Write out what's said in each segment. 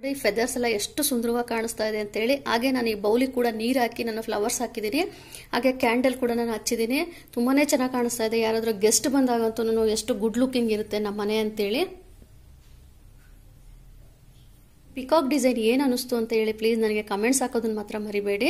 ನೋಡಿ ಫೆದರ್ಸ್ ಎಲ್ಲ ಎಷ್ಟು ಸುಂದರವಾಗಿ ಕಾಣಿಸ್ತಾ ಇದೆ ಅಂತ ಹೇಳಿ. ಹಾಗೆ ನಾನು ಈ ಬೌಲಿಗೆ ಕೂಡ ನೀರು ಹಾಕಿ ನಾನು ಫ್ಲವರ್ಸ್ ಹಾಕಿದ್ದೀನಿ. ಹಾಗೆ ಕ್ಯಾಂಡಲ್ ಕೂಡ ನಾನು ಹಚ್ಚಿದ್ದೀನಿ. ತುಂಬಾನೇ ಚೆನ್ನಾಗಿ ಕಾಣಿಸ್ತಾ ಇದೆ. ಯಾರಾದ್ರೂ ಗೆಸ್ಟ್ ಬಂದಾಗಂತೂ ನಾನು ಎಷ್ಟು ಗುಡ್ ಲುಕಿಂಗ್ ಇರುತ್ತೆ ನಮ್ಮ ಮನೆ ಅಂತೇಳಿ. ಪಿಕಾಕ್ ಡಿಸೈನ್ ಏನ್ ಅನಿಸ್ತು ಅಂತ ಹೇಳಿ ಪ್ಲೀಸ್ ನನಗೆ ಕಮೆಂಟ್ಸ್ ಹಾಕೋದನ್ನ ಮಾತ್ರ ಮರಿಬೇಡಿ.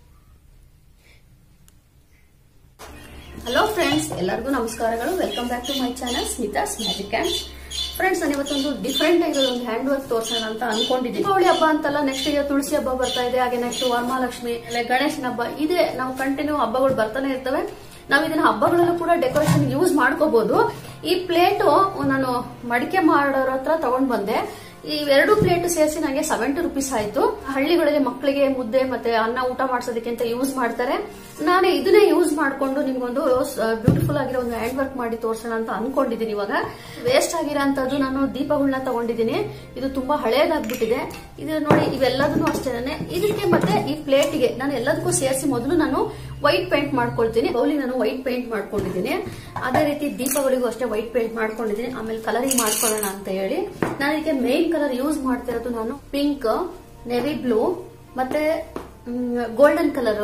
ಹಲೋ ಫ್ರೆಂಡ್ಸ್, ಎಲ್ಲರಿಗೂ ನಮಸ್ಕಾರಗಳು. Welcome back to my channel Smita's magic hands. Friends, ನಾನು ಇವತ್ತೊಂದು ಡಿಫ್ರೆಂಟ್ ಆಗಿರೋ ಒಂದು ಹ್ಯಾಂಡ್ ವರ್ಕ್ ತೋರ್ಸೋಣ ಅಂತ ಅನ್ಕೊಂಡಿದ್ದೀನಿ. ದೀಪಾವಳಿ ಹಬ್ಬ ಅಂತಲ್ಲ, ನೆಕ್ಸ್ಟ್ ಈಗ ತುಳಸಿ ಹಬ್ಬ ಬರ್ತಾ ಇದೆ. ಹಾಗೆ ನೆಕ್ಸ್ಟ್ ವರಮಹಾಲಕ್ಷ್ಮಿ, ಗಣೇಶನ ಹಬ್ಬ ಇದೆ. ನಾವು ಕಂಟಿನ್ಯೂ ಹಬ್ಬಗಳು ಬರ್ತಾನೆ ಇರ್ತವೆ. ನಾವು ಇದನ್ನ ಹಬ್ಬಗಳಲ್ಲೂ ಕೂಡ ಡೆಕೋರೇಷನ್ ಯೂಸ್ ಮಾಡ್ಕೋಬಹುದು. ಈ ಪ್ಲೇಟ್ ನಾನು ಮಡಿಕೆ ಮಾಡೋರ ಹತ್ರ ತಗೊಂಡ್ ಬಂದೆ. ಈ 2 ಪ್ಲೇಟ್ ಸೇರಿಸಿ ನನಗೆ 70 ರೂಪೀಸ್ ಆಯ್ತು. ಹಳ್ಳಿಗಳಲ್ಲಿ ಮಕ್ಕಳಿಗೆ ಮುದ್ದೆ ಮತ್ತೆ ಅನ್ನ ಊಟ ಮಾಡ್ಸೋದಕ್ಕೆ ಅಂತ ಯೂಸ್ ಮಾಡ್ತಾರೆ. ನಾನು ಇದನ್ನೇ ಯೂಸ್ ಮಾಡ್ಕೊಂಡು ನಿಮ್ಗೊಂದು ಬ್ಯೂಟಿಫುಲ್ ಆಗಿರೋ ಒಂದು ಹ್ಯಾಂಡ್ ವರ್ಕ್ ಮಾಡಿ ತೋರ್ಸೋಣ ಅಂತ ಅನ್ಕೊಂಡಿದ್ದೀನಿ. ಇವಾಗ ವೇಸ್ಟ್ ಆಗಿರೋಂಥದ್ದು ನಾನು ದೀಪಗಳನ್ನ ತಗೊಂಡಿದ್ದೀನಿ. ಇದು ತುಂಬಾ ಹಳೇದಾಗ್ಬಿಟ್ಟಿದೆ. ಇದು ನೋಡಿ, ಇವೆಲ್ಲದನ್ನು ಅಷ್ಟೇನೆ. ಇದಕ್ಕೆ ಮತ್ತೆ ಈ ಪ್ಲೇಟ್ಗೆ ನಾನು ಎಲ್ಲದಕ್ಕೂ ಸೇರಿಸಿ ಮೊದಲು ನಾನು ವೈಟ್ ಪೇಂಟ್ ಮಾಡ್ಕೊಳ್ತೀನಿ. ಬೌಲಿಗೆ ನಾನು ವೈಟ್ ಪೇಂಟ್ ಮಾಡ್ಕೊಂಡಿದ್ದೀನಿ. ಅದೇ ರೀತಿ ದೀಪಗಳಿಗೂ ಅಷ್ಟೇ ವೈಟ್ ಪೇಂಟ್ ಮಾಡ್ಕೊಂಡಿದ್ದೀನಿ. ಆಮೇಲೆ ಕಲರಿಂಗ್ ಮಾಡ್ಕೊಳ್ಳೋಣ ಅಂತ ಹೇಳಿ ನಾನು ಇದಕ್ಕೆ ಮೇನ್ ಕಲರ್ ಯೂಸ್ ಮಾಡ್ತಿರೋದು ನಾನು ಪಿಂಕ್, ನೆವಿ ಬ್ಲೂ ಮತ್ತೆ golden colour,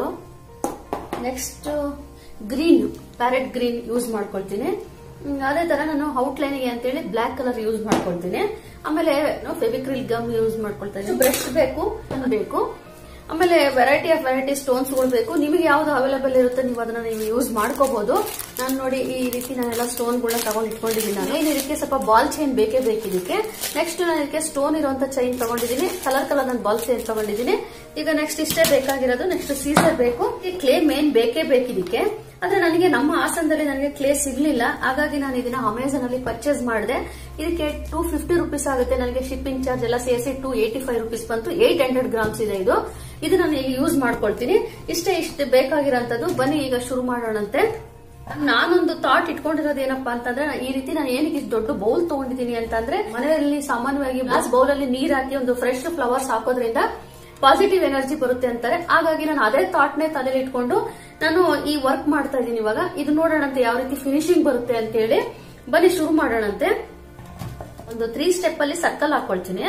next green, parrot green use ಮಾಡ್ಕೊಳ್ತೀನಿ. ಅದೇ ತರ ನಾನು ಔಟ್ಲೈನ್ಗೆ ಅಂತ ಹೇಳಿ ಬ್ಲಾಕ್ ಕಲರ್ ಯೂಸ್ ಮಾಡ್ಕೊಳ್ತೀನಿ. ಆಮೇಲೆ ಫೆವಿಕ್ರಿಲ್ ಗಮ್ ಯೂಸ್ ಮಾಡ್ಕೊಳ್ತೀನಿ. ಬ್ರಷ್ ಬೇಕು. ಆಮೇಲೆ ವೆರೈಟಿ ಸ್ಟೋನ್ಸ್ ಗಳು ಬೇಕು. ನಿಮಗೆ ಯಾವ್ದು ಅವೈಲೇಬಲ್ ಇರುತ್ತೆ ನೀವು ಅದನ್ನ ನೀವು ಯೂಸ್ ಮಾಡ್ಕೋಬಹುದು. ನಾನು ನೋಡಿ ಈ ರೀತಿ ನಾನೆಲ್ಲ ಸ್ಟೋನ್ ಗಳನ್ನ ತಗೊಂಡು ಇಟ್ಕೊಂಡಿದ್ದೀನಿ. ನಾನು ಇದಕ್ಕೆ ಸ್ವಲ್ಪ ಬಾಲ್ ಚೈನ್ ಬೇಕೇ ಬೇಕಿದಕ್ಕೆ. ನೆಕ್ಸ್ಟ್ ನಾನು ಇದಕ್ಕೆ ಸ್ಟೋನ್ ಇರುವಂತ ಚೈನ್ ತಗೊಂಡಿದ್ದೀನಿ. ಕಲರ್ ನಾನು ಬಾಲ್ ಚೈನ್ ತಗೊಂಡಿದ್ದೀನಿ. ಈಗ ನೆಕ್ಸ್ಟ್ ಇಷ್ಟೇ ಬೇಕಾಗಿರೋದು. ನೆಕ್ಸ್ಟ್ ಸೀಸರ್ ಬೇಕು. ಈ ಕ್ಲೇ ಮೇನ್ ಬೇಕೇ ಬೇಕಿದಕ್ಕೆ. ಆದ್ರೆ ನನಗೆ ನಮ್ಮ ಹಾಸನದಲ್ಲಿ ನನಗೆ ಕ್ಲೇ ಸಿಗ್ಲಿಲ್ಲ. ಹಾಗಾಗಿ ನಾನು ಇದನ್ನ ಅಮೆಝಾನ್ ಅಲ್ಲಿ ಪರ್ಚೇಸ್ ಮಾಡಿದೆ. ಇದಕ್ಕೆ 250 ರೂಪೀಸ್ ಆಗುತ್ತೆ. ನನಗೆ ಶಿಪ್ಪಿಂಗ್ ಚಾರ್ಜ್ ಎಲ್ಲ ಸೇರಿಸಿ 285 ರೂಪೀಸ್ ಬಂತು. 800 ಗ್ರಾಮ್ಸ್ ಇದೆ ಇದು ನಾನು ಈಗ ಯೂಸ್ ಮಾಡ್ಕೊಳ್ತೀನಿ. ಇಷ್ಟು ಬೇಕಾಗಿರೋಂಥದ್ದು. ಬನ್ನಿ ಈಗ ಶುರು ಮಾಡೋಣಂತೆ. ನಾನೊಂದು ಥಾಟ್ ಇಟ್ಕೊಂಡಿರೋದು ಏನಪ್ಪಾ ಅಂತಂದ್ರೆ, ಈ ರೀತಿ ನಾನು ಏನಕ್ಕೆ ಇಷ್ಟು ದೊಡ್ಡ ಬೌಲ್ ತಗೊಂಡಿದ್ದೀನಿ ಅಂತಂದ್ರೆ, ಮನೆಯಲ್ಲಿ ಸಾಮಾನ್ಯವಾಗಿ ಗ್ಲಾಸ್ ಬೌಲ್ ಅಲ್ಲಿ ನೀರ್ ಹಾಕಿ ಒಂದು ಫ್ರೆಶ್ ಫ್ಲವರ್ಸ್ ಹಾಕೋದ್ರಿಂದ ಪಾಸಿಟಿವ್ ಎನರ್ಜಿ ಬರುತ್ತೆ ಅಂತಾರೆ. ಹಾಗಾಗಿ ನಾನು ಅದೇ ಥಾಟ್ ನೇ ತಲೆಯಲ್ಲಿ ಇಟ್ಕೊಂಡು ನಾನು ಈ ವರ್ಕ್ ಮಾಡ್ತಾ ಇದ್ದೀನಿ. ಇವಾಗ ಇದು ನೋಡೋಣಂತೆ ಯಾವ ರೀತಿ ಫಿನಿಶಿಂಗ್ ಬರುತ್ತೆ ಅಂತ ಹೇಳಿ. ಬನ್ನಿ ಶುರು ಮಾಡೋಣಂತೆ. ಒಂದು 3 ಸ್ಟೆಪ್ ಅಲ್ಲಿ ಸರ್ಕಲ್ ಹಾಕೊಳ್ತೀನಿ.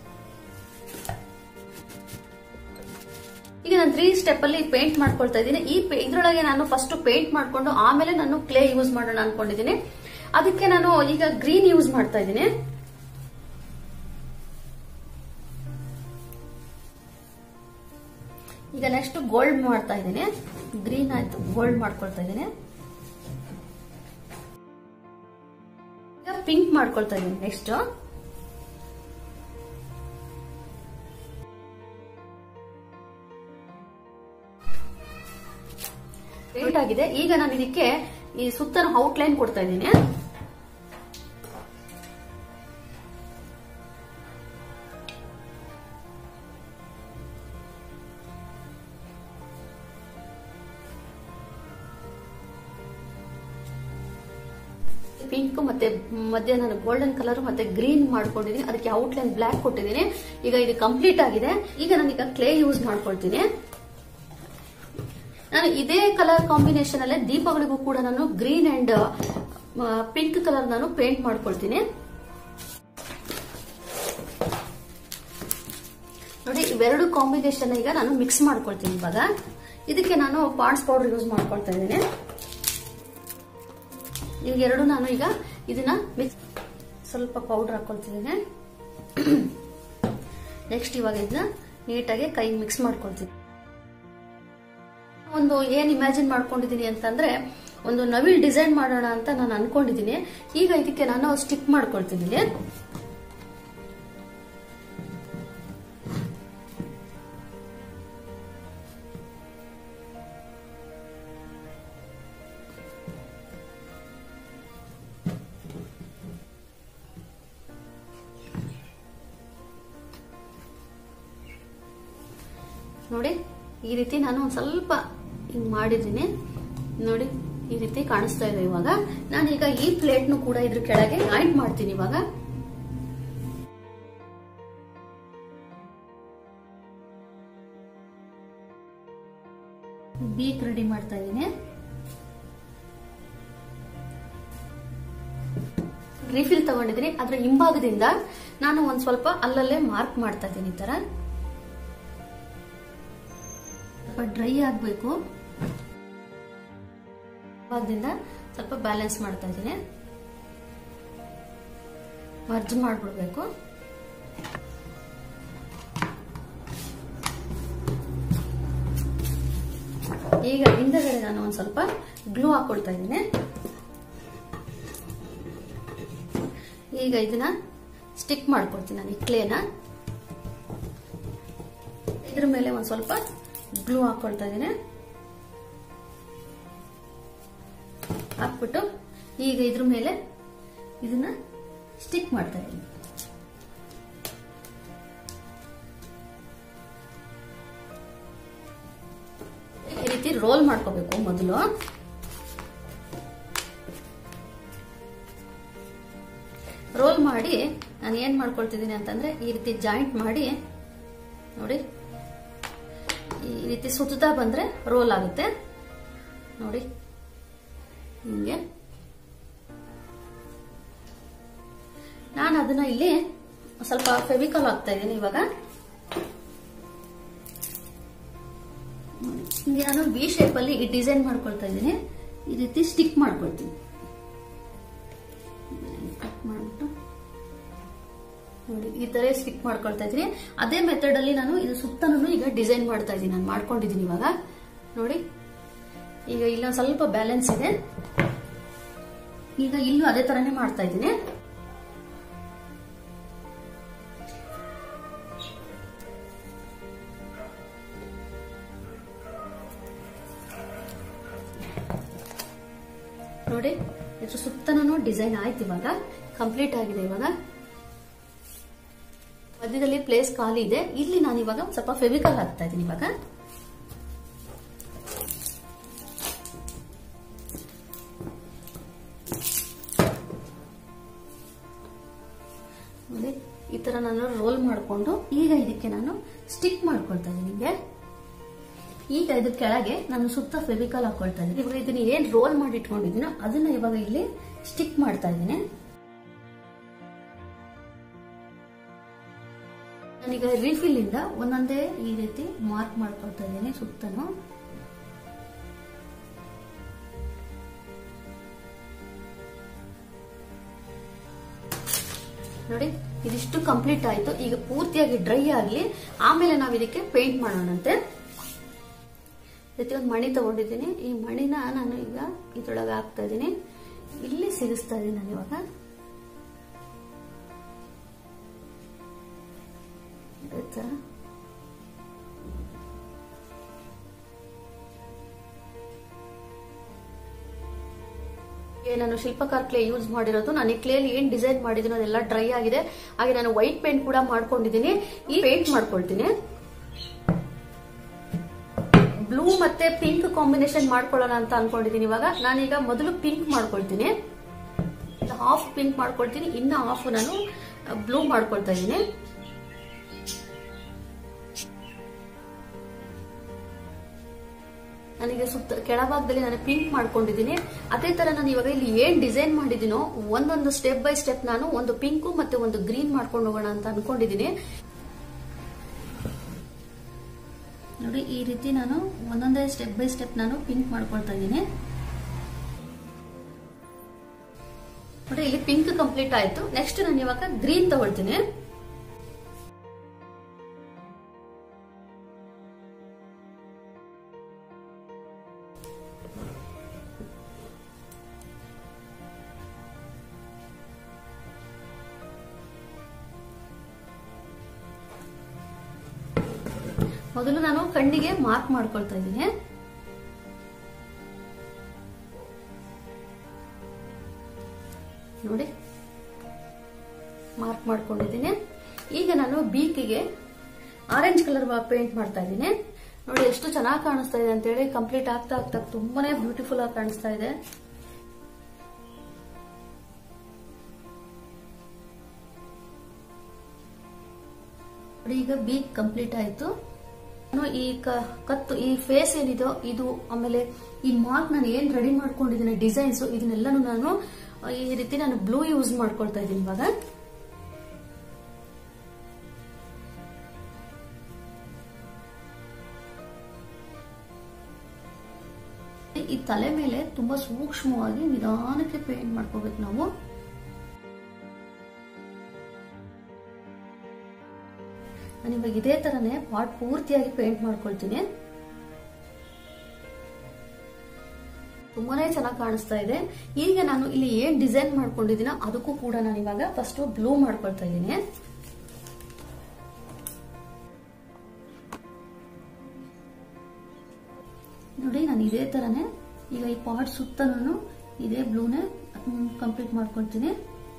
ಈಗ ನಾನು 3 ಸ್ಟೆಪ್ ಅಲ್ಲಿ ಪೇಂಟ್ ಮಾಡ್ಕೊಳ್ತಾ ಇದ್ದೀನಿ. ಇದ್ರೊಳಗೆ ನಾನು ಫಸ್ಟ್ ಪೇಂಟ್ ಮಾಡ್ಕೊಂಡು ಆಮೇಲೆ ನಾನು ಕ್ಲೇ ಯೂಸ್ ಮಾಡೋಣ ಅನ್ಕೊಂಡಿದ್ದೀನಿ. ಅದಕ್ಕೆ ನಾನು ಈಗ ಗ್ರೀನ್ ಯೂಸ್ ಮಾಡ್ತಾ ಇದ್ದೀನಿ. ಈಗ ನೆಕ್ಸ್ಟ್ ಗೋಲ್ಡ್ ಮಾಡ್ತಾ ಇದ್ದೀನಿ. ಗ್ರೀನ್ ಆಯ್ತು, ಗೋಲ್ಡ್ ಮಾಡ್ಕೊಳ್ತಾ ಇದ್ದೀನಿ. ಈಗ ಪಿಂಕ್ ಮಾಡ್ಕೊಳ್ತಾ ಇದ್ದೀನಿ. ನೆಕ್ಸ್ಟ್ ಪೇಂಟ್ ಆಗಿದೆ. ಈಗ ನಾನು ಇದಕ್ಕೆ ಈ ಸುತ್ತಲೂ ಔಟ್ಲೈನ್ ಕೊಡ್ತಾ ಇದ್ದೀನಿ. ಪಿಂಕ್ ಮತ್ತೆ ಮಧ್ಯ ನಾನು ಗೋಲ್ಡನ್ ಕಲರ್ ಮತ್ತೆ ಗ್ರೀನ್ ಮಾಡ್ಕೊಂಡಿದ್ದೀನಿ. ಅದಕ್ಕೆ ಔಟ್ಲೈನ್ ಬ್ಲಾಕ್ ಕೊಟ್ಟಿದ್ದೀನಿ. ಈಗ ಇದು ಕಂಪ್ಲೀಟ್ ಆಗಿದೆ. ಈಗ ನಾನೀಗ ಕ್ಲೇ ಯೂಸ್ ಮಾಡ್ಕೊಳ್ತೀನಿ. ನಾನು ಇದೇ ಕಲರ್ ಕಾಂಬಿನೇಷನ್ ಅಲ್ಲೇ ದೀಪಗಳಿಗೂ ಕೂಡ ನಾನು ಗ್ರೀನ್ ಅಂಡ್ ಪಿಂಕ್ ಕಲರ್ ನಾನು ಪೇಂಟ್ ಮಾಡ್ಕೊಳ್ತೀನಿ. ನೋಡಿ, ಇವೆರಡು ಕಾಂಬಿನೇಷನ್ ಈಗ ನಾನು ಮಿಕ್ಸ್ ಮಾಡ್ಕೊಳ್ತೀನಿ. ಇವಾಗ ಇದಕ್ಕೆ ನಾನು ಪಾಂಡ್ಸ್ ಪೌಡರ್ ಯೂಸ್ ಮಾಡ್ಕೊಳ್ತಾ ಇದ್ದೀನಿ. ಇವೆರಡು ನಾನು ಈಗ ಇದನ್ನ ಮಿಕ್ಸ್ ಸ್ವಲ್ಪ ಪೌಡರ್ ಹಾಕೊಳ್ತಿದ್ದೀನಿ. ನೆಕ್ಸ್ಟ್ ಇವಾಗ ಇದನ್ನ ನೀಟಾಗಿ ಕೈ ಮಿಕ್ಸ್ ಮಾಡ್ಕೊಳ್ತೀನಿ. ಒಂದು ಏನ್ ಇಮ್ಯಾಜಿನ್ ಮಾಡ್ಕೊಂಡಿದ್ದೀನಿ ಅಂತಂದ್ರೆ, ಒಂದು ನವಿಲ್ ಡಿಸೈನ್ ಮಾಡೋಣ ಅಂತ ನಾನು ಅನ್ಕೊಂಡಿದ್ದೀನಿ. ಈಗ ಇದಕ್ಕೆ ನಾನು ಸ್ಟಿಕ್ ಮಾಡ್ಕೊಳ್ತಿದ್ದೀನಿ. ನೋಡಿ, ಈ ರೀತಿ ನಾನು ಒಂದ್ ಸ್ವಲ್ಪ ಹಿಂಗ್ ಮಾಡಿದ್ದೀನಿ. ನೋಡಿ, ಈ ರೀತಿ ಕಾಣಿಸ್ತಾ ಇದೆ. ಇವಾಗ ನಾನೀಗ ಈ ಪ್ಲೇಟ್ ನು ಕೂಡ ಇದ್ರ ಕೆಳಗೆ ಜಾಯಿಂಟ್ ಮಾಡ್ತೀನಿ. ಇವಾಗ ಬೀಕ್ ರೆಡಿ ಮಾಡ್ತಾ ಇದ್ದೀನಿ. ರಿಫಿಲ್ ತಗೊಂಡಿದ್ದೀನಿ. ಅದ್ರ ಹಿಂಭಾಗದಿಂದ ನಾನು ಒಂದ್ ಸ್ವಲ್ಪ ಅಲ್ಲಲ್ಲೇ ಮಾರ್ಕ್ ಮಾಡ್ತಾ ಇದ್ದೀನಿ. ಈ ತರ ಸ್ವಲ್ಪ ಡ್ರೈ ಆಗ್ಬೇಕು. ಭಾಗದಿಂದ ಸ್ವಲ್ಪ ಬ್ಯಾಲೆನ್ಸ್ ಮಾಡ್ತಾ ಇದ್ದೀನಿ. ಮರ್ಜ್ ಮಾಡ್ಬಿಡ್ಬೇಕು. ಈಗ ಹಿಂದಗಡೆ ನಾನು ಒಂದ್ ಸ್ವಲ್ಪ ಗ್ಲೂ ಹಾಕೊಳ್ತಾ ಇದ್ದೀನಿ. ಈಗ ಇದನ್ನ ಸ್ಟಿಕ್ ಮಾಡ್ಕೊಳ್ತೀನಿ ನಾನು ಈ ಕ್ಲೇನ. ಇದ್ರ ಮೇಲೆ ಒಂದ್ ಸ್ವಲ್ಪ ಗ್ಲೂ ಹಾಕೊಳ್ತಾ ಇದ್ದೀನಿ. ಹಾಕ್ಬಿಟ್ಟು ಈಗ ಇದ್ರ ಮೇಲೆ ಇದನ್ನ ಸ್ಟಿಕ್ ಮಾಡ್ತಾ ಇದ್ದೀನಿ. ಈ ರೀತಿ ರೋಲ್ ಮಾಡ್ಕೋಬೇಕು ಮೊದಲು. ರೋಲ್ ಮಾಡಿ ನಾನು ಏನ್ ಮಾಡ್ಕೊಳ್ತಿದ್ದೀನಿ ಅಂತಂದ್ರೆ ಈ ರೀತಿ ಜಾಯಿಂಟ್ ಮಾಡಿ ನೋಡಿ, ಈ ರೀತಿ ಸುತ್ತಾ ಬಂದ್ರೆ ರೋಲ್ ಆಗುತ್ತೆ ನೋಡಿ. ಹಿಂಗೆ ನಾನು ಅದನ್ನ ಇಲ್ಲಿ ಸ್ವಲ್ಪ ಫೆವಿಕಾಲ್ ಹಾಕ್ತಾ ಇದ್ದೀನಿ. ಇವಾಗ ಹಿಂಗೆ ನಾನು ವಿ ಶೇಪ್ ಅಲ್ಲಿ ಈ ಡಿಸೈನ್ ಮಾಡ್ಕೊಳ್ತಾ ಇದ್ದೀನಿ. ಈ ರೀತಿ ಸ್ಟಿಕ್ ಮಾಡ್ಕೊಳ್ತೀನಿ. ಕಟ್ ಮಾಡ್ಬಿಟ್ಟು ನೋಡಿ ಈ ತರ ಸ್ಟಿಕ್ ಮಾಡ್ಕೊಳ್ತಾ ಇದ್ದೀನಿ. ಅದೇ ಮೆಥಡ್ ಅಲ್ಲಿ ನಾನು ಇದು ಸುತ್ತನೂ ಈಗ ಡಿಸೈನ್ ಮಾಡ್ತಾ ಇದ್ದೀನಿ. ನಾನು ಮಾಡ್ಕೊಂಡಿದ್ದೀನಿ ಇವಾಗ ನೋಡಿ. ಈಗ ಇಲ್ಲೊಂದ್ ಸ್ವಲ್ಪ ಬ್ಯಾಲೆನ್ಸ್ ಇದೆ. ಈಗ ಇಲ್ಲೂ ಅದೇ ತರನೇ ಮಾಡ್ತಾ ಇದ್ದೀನಿ. ನೋಡಿ ಇದ್ರ ಸುತ್ತನೂ ಡಿಸೈನ್ ಆಯ್ತು. ಇವಾಗ ಕಂಪ್ಲೀಟ್ ಆಗಿದೆ. ಇವಾಗ ಮಧ್ಯದಲ್ಲಿ ಪ್ಲೇಸ್ ಖಾಲಿ ಇದೆ. ಇಲ್ಲಿ ನಾನು ಇವಾಗ ಸ್ವಲ್ಪ ಫೆವಿಕಾಲ್ ಹಾಕ್ತಾ ಇದ್ದೀನಿ. ಇವಾಗ ನೋಡಿ ಈ ತರ ನಾನು ರೋಲ್ ಮಾಡಿಕೊಂಡು ಈಗ ಇದಕ್ಕೆ ನಾನು ಸ್ಟಿಕ್ ಮಾಡ್ಕೊಳ್ತಾ ಇದ್ದೀನಿ. ನಿಮಗೆ ಈಗ ಇದ್ರ ಕೆಳಗೆ ನಾನು ಸುತ್ತ ಫೆವಿಕಾಲ್ ಹಾಕೊಳ್ತಾ ಇದ್ದೀನಿ. ಇವಾಗ ಇದನ್ನ ಏನ್ ರೋಲ್ ಮಾಡಿ ಇಟ್ಕೊಂಡಿದ್ದೀನೋ ಅದನ್ನ ಇವಾಗ ಇಲ್ಲಿ ಸ್ಟಿಕ್ ಮಾಡ್ತಾ ಇದ್ದೀನಿ. ನಾನೀಗ ರೀಫಿಲ್ ಇಂದ ಒಂದೊಂದೇ ಈ ರೀತಿ ಮಾರ್ಕ್ ಮಾಡ್ಕೊಳ್ತಾ ಇದ್ದೀನಿ ಸುತ್ತನು. ನೋಡಿ ಇದಿಷ್ಟು ಕಂಪ್ಲೀಟ್ ಆಯ್ತು. ಈಗ ಪೂರ್ತಿಯಾಗಿ ಡ್ರೈ ಆಗ್ಲಿ, ಆಮೇಲೆ ನಾವು ಇದಕ್ಕೆ ಪೇಂಟ್ ಮಾಡೋಣಂತೆ. ಒಂದು ಮಣಿ ತಗೊಂಡಿದ್ದೀನಿ. ಈ ಮಣಿನ ನಾನು ಈಗ ಇದ್ರೊಳಗೆ ಹಾಕ್ತಾ ಇದ್ದೀನಿ. ಇಲ್ಲಿ ಸಿಗಿಸ್ತಾ ಇದ್ದೀನಿ ನಾನು ಇವಾಗ. ನಾನು ಶಿಲ್ಪಕಾರ್ ಕ್ಲೇ ಯೂಸ್ ಮಾಡಿರೋದು. ನಾನು ಈ ಕ್ಲೇಲಿ ಏನ್ ಡಿಸೈನ್ ಮಾಡಿದ್ದೀನಿ ಅದೆಲ್ಲ ಡ್ರೈ ಆಗಿದೆ. ಹಾಗೆ ನಾನು ವೈಟ್ ಪೇಂಟ್ ಕೂಡ ಮಾಡ್ಕೊಂಡಿದ್ದೀನಿ. ಈ ಪೇಂಟ್ ಮಾಡ್ಕೊಳ್ತೀನಿ. ಬ್ಲೂ ಮತ್ತೆ ಪಿಂಕ್ ಕಾಂಬಿನೇಷನ್ ಮಾಡ್ಕೊಳ್ಳೋಣ ಅಂತ ಅನ್ಕೊಂಡಿದ್ದೀನಿ. ಇವಾಗ ನಾನೀಗ ಮೊದಲು ಪಿಂಕ್ ಮಾಡ್ಕೊಳ್ತೀನಿ. ಹಾಫ್ ಪಿಂಕ್ ಮಾಡ್ಕೊಳ್ತೀನಿ, ಇನ್ನ ಹಾಫ್ ನಾನು ಬ್ಲೂ ಮಾಡ್ಕೊಳ್ತಾ ಇದ್ದೀನಿ. ನನಗೆ ಸುತ್ತ ಕೆಳಭಾಗದಲ್ಲಿ ನಾನು ಪಿಂಕ್ ಮಾಡ್ಕೊಂಡಿದ್ದೀನಿ. ಅದೇ ತರ ನಾನು ಇವಾಗ ಇಲ್ಲಿ ಏನ್ ಡಿಸೈನ್ ಮಾಡಿದ್ದೀನೋ ಒಂದೊಂದು ಸ್ಟೆಪ್ ಬೈ ಸ್ಟೆಪ್ ನಾನು ಒಂದು ಪಿಂಕ್ ಮತ್ತೆ ಒಂದು ಗ್ರೀನ್ ಮಾಡ್ಕೊಂಡು ಹೋಗೋಣ ಅಂತ ಅನ್ಕೊಂಡಿದ್ದೀನಿ. ನೋಡಿ ಈ ರೀತಿ ನಾನು ಒಂದೊಂದೇ ಸ್ಟೆಪ್ ಬೈ ಸ್ಟೆಪ್ ನಾನು ಪಿಂಕ್ ಮಾಡ್ಕೊಳ್ತಾ ಇದ್ದೀನಿ. ನೋಡಿ ಇಲ್ಲಿ ಪಿಂಕ್ ಕಂಪ್ಲೀಟ್ ಆಯ್ತು. ನೆಕ್ಸ್ಟ್ ನಾನು ಇವಾಗ ಗ್ರೀನ್ ತಗೊಳ್ತೀನಿ. ಮೊದಲು ನಾನು ಕಣ್ಣಿಗೆ ಮಾರ್ಕ್ ಮಾಡ್ಕೊಳ್ತಾ ಇದ್ದೀನಿ. ನೋಡಿ ಮಾರ್ಕ್ ಮಾಡ್ಕೊಂಡಿದ್ದೀನಿ. ಈಗ ನಾನು ಬೀಕಿಗೆ ಆರೆಂಜ್ ಕಲರ್ ಪೇಂಟ್ ಮಾಡ್ತಾ ಇದ್ದೀನಿ. ನೋಡಿ ಎಷ್ಟು ಚೆನ್ನಾಗಿ ಕಾಣಿಸ್ತಾ ಇದೆ ಅಂತ ಹೇಳಿ. ಕಂಪ್ಲೀಟ್ ಆಗ್ತಾ ಆಗ್ತಾ ತುಂಬಾನೇ ಬ್ಯೂಟಿಫುಲ್ ಆಗಿ ಕಾಣಿಸ್ತಾ ಇದೆ. ನೋಡಿ ಈಗ ಬೀಕ್ ಕಂಪ್ಲೀಟ್ ಆಯ್ತು. ಈ ಕತ್ತು ಈ ಫೇಸ್ ಏನಿದೋ ಇದು, ಆಮೇಲೆ ಈ ಮಾರ್ಕ್ ನಾನು ಏನ್ ರೆಡಿ ಮಾಡ್ಕೊಂಡಿದ್ದೀನಿ ಡಿಸೈನ್ಸ್, ಇದನ್ನೆಲ್ಲಾನು ನಾನು ಈ ರೀತಿ ನಾನು ಬ್ಲೂ ಯೂಸ್ ಮಾಡ್ಕೊಳ್ತಾ ಇದ್ದೀನಿ. ಇವಾಗ ಈ ತಲೆ ಮೇಲೆ ತುಂಬಾ ಸೂಕ್ಷ್ಮವಾಗಿ ನಿಧಾನಕ್ಕೆ ಪೇಂಟ್ ಮಾಡ್ಕೋಬೇಕು ನಾವು. ನಾನಿವಾಗ ಇದೇ ತರನೇ ಪಾರ್ಟ್ ಪೂರ್ತಿಯಾಗಿ ಪೇಂಟ್ ಮಾಡ್ಕೊಳ್ತೀನಿ. ತುಂಬಾನೇ ಚೆನ್ನಾಗಿ ಕಾಣಿಸ್ತಾ ಇದೆ. ಈಗ ನಾನು ಇಲ್ಲಿ ಏನ್ ಡಿಸೈನ್ ಮಾಡ್ಕೊಂಡಿದ್ದೀನೋ ಅದಕ್ಕೂ ಕೂಡ ನಾನು ಇವಾಗ ಫಸ್ಟ್ ಬ್ಲೂ ಮಾಡ್ಕೊಳ್ತಾ ಇದ್ದೀನಿ. ನೋಡಿ, ನಾನು ಇದೇ ತರನೇ ಈಗ ಈ ಪಾರ್ಟ್ ಸುತ್ತ ನಾನು ಇದೇ ಬ್ಲೂನೇ ಕಂಪ್ಲೀಟ್ ಮಾಡ್ಕೊಳ್ತೀನಿ.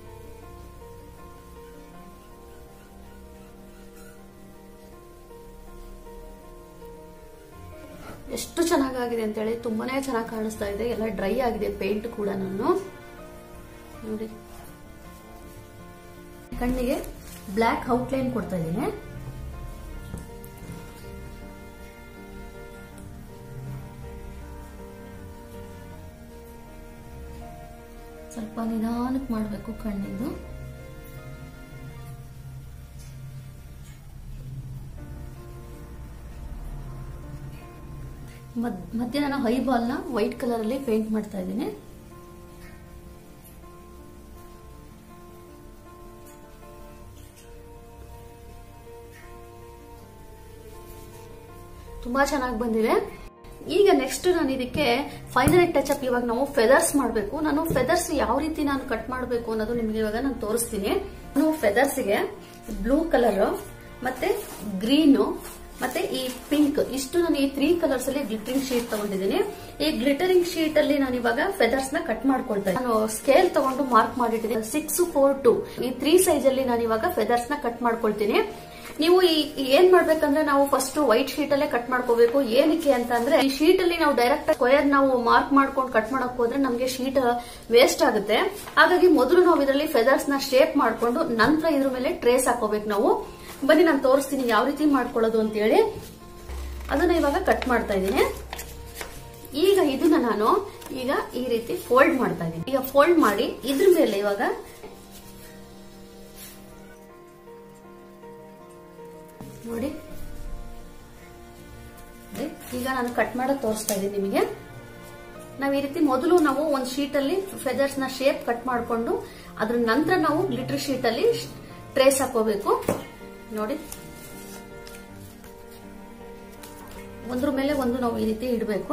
ಎಷ್ಟು ಚೆನ್ನಾಗಿದೆ ಅಂತ ಹೇಳಿ, ತುಂಬಾನೇ ಚೆನ್ನಾಗಿ ಕಾಣಿಸ್ತಾ ಇದೆ. ಎಲ್ಲ ಡ್ರೈ ಆಗಿದೆ ಪೇಂಟ್ ಕೂಡ. ನಾನು ನೋಡಿ ಕಣ್ಣಿಗೆ ಬ್ಲಾಕ್ ಔಟ್ಲೈನ್ ಕೊಡ್ತಾ ಇದ್ದೀನಿ. ಸ್ವಲ್ಪ ನಿಧಾನಕ್ಕೆ ಮಾಡಬೇಕು ಕಣ್ಣಿಂದು. ಮಧ್ಯೆ ನಾನು ಐಬಾಲ್ ನ ವೈಟ್ ಕಲರ್ ಅಲ್ಲಿ ಪೇಂಟ್ ಮಾಡ್ತಾ ಇದ್ದೀನಿ. ತುಂಬಾ ಚೆನ್ನಾಗಿ ಬಂದಿದೆ. ಈಗ ನೆಕ್ಸ್ಟ್ ನಾನು ಇದಕ್ಕೆ ಫೈನಲ್ ಟಚ್ ಅಪ್. ಇವಾಗ ನಾವು ಫೆದರ್ಸ್ ಮಾಡಬೇಕು. ನಾನು ಫೆದರ್ಸ್ ಯಾವ ರೀತಿ ನಾನು ಕಟ್ ಮಾಡಬೇಕು ಅನ್ನೋದು ನಿಮ್ಗೆ ಇವಾಗ ನಾನು ತೋರಿಸ್ತೀನಿ. ನಾನು ಫೆದರ್ಸ್ ಗೆ ಬ್ಲೂ ಕಲರ್ ಮತ್ತೆ ಗ್ರೀನ್ ಮತ್ತೆ ಈ ಪಿಂಕ್, ಇಷ್ಟು ನಾನು ಈ 3 ಕಲರ್ಸ್ ಅಲ್ಲಿ ಗ್ಲಿಟರಿಂಗ್ ಶೀಟ್ ತಗೊಂಡಿದ್ದೀನಿ. ಈ ಗ್ಲಿಟರಿಂಗ್ ಶೀಟ್ ಅಲ್ಲಿ ನಾನು ಇವಾಗ ಫೆದರ್ಸ್ ನ ಕಟ್ ಮಾಡ್ಕೊಳ್ತಾ ಇದ್ದೀನಿ. ನಾನು ಸ್ಕೇಲ್ ತಗೊಂಡು ಮಾರ್ಕ್ ಮಾಡಿಟ್ಟಿದ್ದೀನಿ 6'4'2" ಈ 3 ಸೈಜ್ ಅಲ್ಲಿ ನಾನು ಇವಾಗ ಫೆದರ್ಸ್ ನ ಕಟ್ ಮಾಡ್ಕೊಳ್ತೀನಿ. ನೀವು ಏನ್ ಮಾಡ್ಬೇಕಂದ್ರೆ ನಾವು ಫಸ್ಟ್ ವೈಟ್ ಶೀಟ್ ಅಲ್ಲೇ ಕಟ್ ಮಾಡ್ಕೋಬೇಕು. ಏನಕ್ಕೆ ಅಂತ ಅಂದ್ರೆ ಈ ಶೀಟ್ ಅಲ್ಲಿ ನಾವು ಡೈರೆಕ್ಟ್ ಸ್ಕ್ವೇರ್ ನಾವು ಮಾರ್ಕ್ ಮಾಡ್ಕೊಂಡು ಕಟ್ ಮಾಡಕ್ ಹೋದ್ರೆ ನಮ್ಗೆ ಶೀಟ್ ವೇಸ್ಟ್ ಆಗುತ್ತೆ. ಹಾಗಾಗಿ ಮೊದಲು ನಾವು ಇದರಲ್ಲಿ ಫೆದರ್ಸ್ ನ ಶೇಪ್ ಮಾಡ್ಕೊಂಡು ನಂತರ ಇದ್ರ ಮೇಲೆ ಟ್ರೇಸ್ ಹಾಕೋಬೇಕು ನಾವು. ಬನ್ನಿ ನಾನು ತೋರಿಸ್ತೀನಿ ಯಾವ ರೀತಿ ಮಾಡ್ಕೊಳ್ಳೋದು ಅಂತ ಹೇಳಿ. ಅದನ್ನ ಇವಾಗ ಕಟ್ ಮಾಡ್ತಾ ಇದ್ದೀನಿ. ಈಗ ಇದನ್ನ ನಾನು ಈಗ ಈ ರೀತಿ ಫೋಲ್ಡ್ ಮಾಡ್ತಾ ಇದ್ದೀನಿ. ಈಗ ಫೋಲ್ಡ್ ಮಾಡಿ ಇದ್ರ ಮೇಲೆ ಇವಾಗ ನೋಡಿ, ಈಗ ನಾನು ಕಟ್ ಮಾಡೋದು ತೋರಿಸ್ತಾ ಇದ್ದೀನಿ ನಿಮಗೆ. ನಾವ್ ಈ ರೀತಿ ಮೊದಲು ನಾವು ಒಂದು ಶೀಟ್ ಅಲ್ಲಿ ಫೆದರ್ಸ್ ನ ಶೇಪ್ ಕಟ್ ಮಾಡ್ಕೊಂಡು ಅದ್ರ ನಂತರ ನಾವು ಗ್ಲಿಟರ್ ಶೀಟ್ ಅಲ್ಲಿ ಟ್ರೇಸ್ ಹಾಕೋಬೇಕು. ನೋಡಿ, ಒಂದ್ರ ಮೇಲೆ ಒಂದು ನಾವು ಈ ರೀತಿ ಇಡಬೇಕು.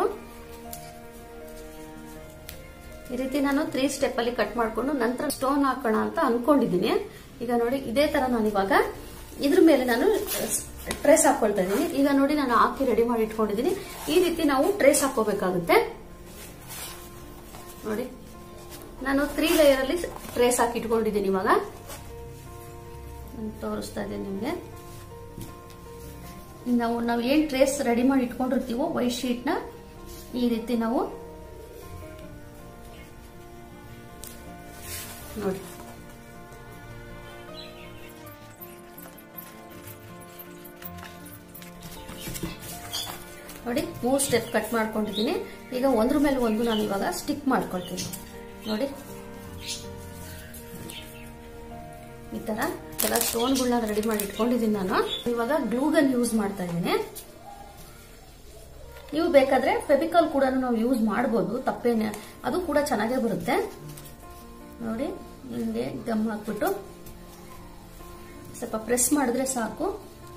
ಈ ರೀತಿ ನಾನು 3 ಸ್ಟೆಪ್ ಅಲ್ಲಿ ಕಟ್ ಮಾಡ್ಕೊಂಡು ನಂತರ ಸ್ಟೋನ್ ಹಾಕೋಣ ಅಂತ ಅನ್ಕೊಂಡಿದ್ದೀನಿ. ಈಗ ನೋಡಿ, ಇದೇ ತರ ನಾನು ಇವಾಗ ಇದ್ರ ಮೇಲೆ ನಾನು ಟ್ರೇಸ್ ಹಾಕೊಳ್ತಾ ಇದ್ದೀನಿ. ಈಗ ನೋಡಿ, ನಾನು ಹಾಕಿ ರೆಡಿ ಮಾಡಿ ಇಟ್ಕೊಂಡಿದ್ದೀನಿ. ಈ ರೀತಿ ನಾವು ಟ್ರೇಸ್ ಹಾಕೋಬೇಕಾಗುತ್ತೆ. ನೋಡಿ, ನಾನು 3 ಲೇಯರ್ ಅಲ್ಲಿ ಟ್ರೇಸ್ ಹಾಕಿ ಇಟ್ಕೊಂಡಿದ್ದೀನಿ. ಇವಾಗ ತೋರಿಸ್ತಾ ಇದ್ದೀನಿ ನಿಮ್ಗೆ. ನಾವು ಏನ್ ಟ್ರೇಸ್ ರೆಡಿ ಮಾಡಿ ಇಟ್ಕೊಂಡಿರ್ತೀವೋ ವೈಟ್ ಶೀಟ್ ನ ಈ ರೀತಿ ನಾವು ನೋಡಿ ನೋಡಿ 3 ಸ್ಟೆಪ್ ಕಟ್ ಮಾಡ್ಕೊಂಡಿದ್ದೀನಿ. ಈಗ ಒಂದ್ರ ಮೇಲೆ ಒಂದು ನಾನು ಇವಾಗ ಸ್ಟಿಕ್ ಮಾಡ್ಕೊಳ್ತೀನಿ. ನೋಡಿ, ಈ ತರ ಎಲ್ಲ ಸ್ಟೋನ್ಗಳನ್ನ ರೆಡಿ ಮಾಡಿ ಇಟ್ಕೊಂಡಿದ್ದೀನಿ. ನಾನು ಇವಾಗ ಗ್ಲೂ ಗನ್ ಯೂಸ್ ಮಾಡ್ತಾ ಇದ್ದೀನಿ. ನೀವು ಬೇಕಾದ್ರೆ ಫೆವಿಕಾಲ್ ಕೂಡ ನಾವು ಯೂಸ್ ಮಾಡಬಹುದು, ತಪ್ಪೇನೆ, ಅದು ಕೂಡ ಚೆನ್ನಾಗೇ ಬರುತ್ತೆ. ನೋಡಿ, ಹಿಂಗೆ ಗಮ್ ಹಾಕ್ಬಿಟ್ಟು ಸ್ವಲ್ಪ ಪ್ರೆಸ್ ಮಾಡಿದ್ರೆ ಸಾಕು.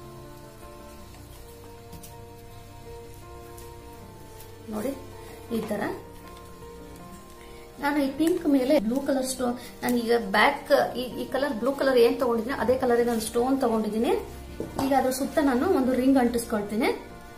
ನೋಡಿ, ಈ ತರ ನಾನು ಈ ಪಿಂಕ್ ಮೇಲೆ ಬ್ಲೂ ಕಲರ್ ಸ್ಟೋನ್, ನಾನು ಈಗ ಬ್ಯಾಕ್ ಈ ಕಲರ್ ಬ್ಲೂ ಕಲರ್ ಏನ್ ತಗೊಂಡಿದ್ದೀನಿ ಅದೇ ಕಲರ್ ನಾನು ಸ್ಟೋನ್ ತಗೊಂಡಿದ್ದೀನಿ. ಈಗ ಅದ್ರ ಸುತ್ತ ನಾನು ಒಂದು ರಿಂಗ್ ಅಂಟಿಸ್ಕೊಳ್ತೀನಿ.